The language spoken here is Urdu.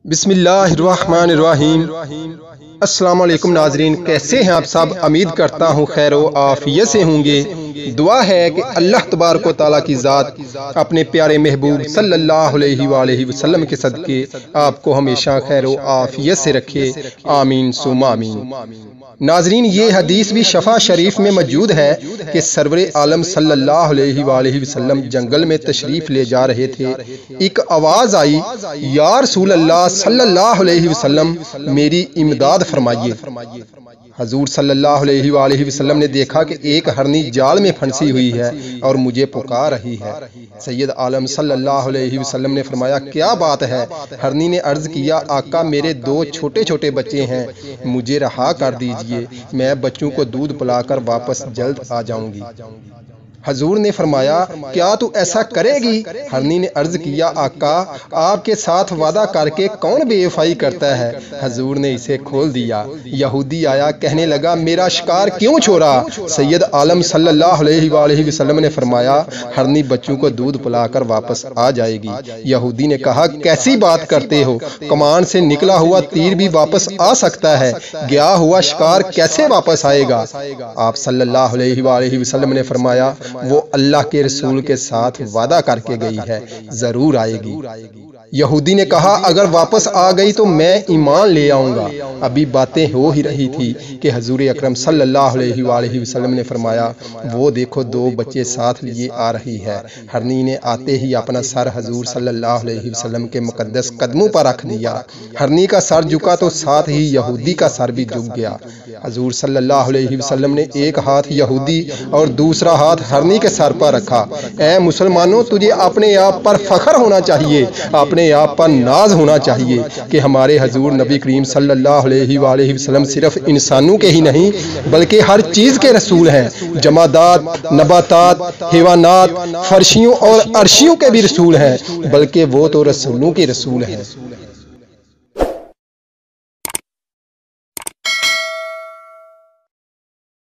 بسم اللہ الرحمن الرحیم۔ السلام علیکم ناظرین، کیسے ہیں آپ سب؟ امید کرتا ہوں خیر و عافیت سے ہوں گے۔ دعا ہے کہ اللہ تبارک و تعالیٰ کی ذات اپنے پیارے محبوب صلی اللہ علیہ وآلہ وسلم کے صدقے آپ کو ہمیشہ خیر و عافیت سے رکھے، آمین ثم آمین۔ ناظرین، یہ حدیث بھی شفا شریف میں موجود ہے کہ سرور عالم صلی اللہ علیہ وآلہ وسلم جنگل میں تشریف لے جا رہے تھے، ایک آواز آئی، یا رسول اللہ صلی اللہ علیہ وسلم میری امداد فرمائیے۔ حضور صلی اللہ علیہ وآلہ وسلم نے دیکھا کہ ایک ہرنی جال میں پھنسی ہوئی ہے اور مجھے پکار رہی ہے۔ سید عالم صلی اللہ علیہ وسلم نے فرمایا، کیا بات ہے؟ ہرنی نے عرض کیا، آقا میرے دو چھوٹے چھوٹے بچے ہیں، مجھے رہا کر دیجئے، میں بچوں کو دودھ پلا کر واپس جلد آ جاؤں گی۔ حضور نے فرمایا، کیا تو ایسا کرے گی؟ ہرنی نے عرض کیا، آقا آپ کے ساتھ وعدہ کر کے کون بے وفائی کرتا ہے؟ حضور نے اسے کھول دیا۔ یہودی آیا، کہنے لگا، میرا شکار کیوں چھوڑا؟ سید عالم صلی اللہ علیہ وآلہ وسلم نے فرمایا، ہرنی بچوں کو دودھ پلا کر واپس آ جائے گی۔ یہودی نے کہا، کیسی بات کرتے ہو؟ کمان سے نکلا ہوا تیر بھی واپس آ سکتا ہے، گیا ہوا شکار کیسے واپس آئے گا؟ آپ صلی اللہ علیہ وآلہ وسلم نے فرمایا، وہ اللہ کے رسول کے ساتھ وعدہ کر کے گئی ہے، ضرور آئے گی۔ یہودی نے کہا، اگر واپس آ گئی تو میں ایمان لے آؤں گا۔ ابھی باتیں ہو ہی رہی تھی کہ حضور اکرم صلی اللہ علیہ وآلہ وسلم نے فرمایا، وہ دیکھو دو بچے ساتھ لیے آ رہی ہے۔ ہرنی نے آتے ہی اپنا سر حضور صلی اللہ علیہ وسلم کے مقدس قدموں پر رکھ دیا۔ ہرنی کا سر جھکا تو ساتھ ہی یہودی کا سر بھی جھک گیا۔ حضور صلی اللہ علیہ وسلم نے ایک ہاتھ یہودی اور دوسرا ہاتھ ہرنی کے سر پر رکھا۔ اے مسلمانوں، تجھے اپنے آپ پر فخر ہونا چاہیے، اپنے آپ پر ناز ہونا چاہیے کہ ہمارے حضور نبی کریم صلی اللہ علیہ وآلہ وسلم صرف انسانوں کے ہی نہیں بلکہ ہر چیز کے رسول ہیں، جمادات، نباتات، حیوانات، فرشیوں اور عرشیوں کے بھی رسول ہیں، بلکہ وہ تو رسولوں کے رسول ہیں۔